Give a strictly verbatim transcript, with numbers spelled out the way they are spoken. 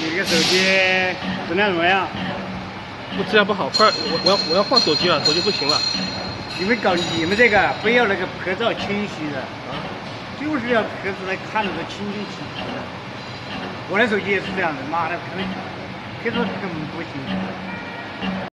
这个手机质量怎么样？ 我质量不好，快，我我要我要换手机了，手机不行了。 你们搞你们这个非要那个拍照清晰的啊，就是要拍出来看得都清清楚楚的。我的手机也是这样的，妈的，拍拍照根本不行。